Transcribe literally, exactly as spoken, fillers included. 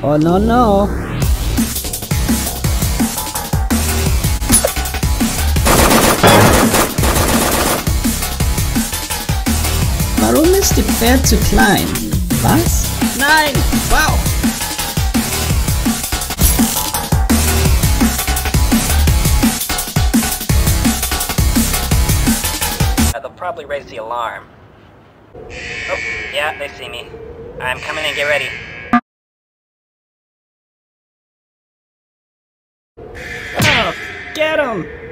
Oh no no! Warum ist die Pferd zu klein? Was? Nein! Wow! They'll probably raise the alarm. Oh, yeah, they see me. I'm coming in, get ready. Oh, get him!